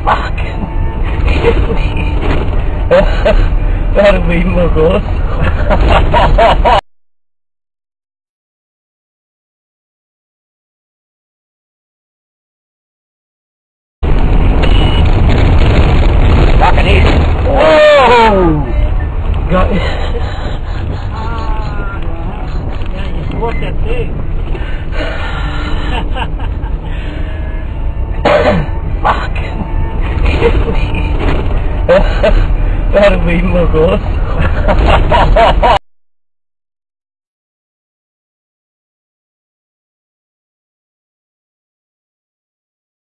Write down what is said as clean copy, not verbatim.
Fucking that'll be my goals. Fucking easy. Whoa! Got it. Yeah, you squat that thing. Fucking that'll be my goals.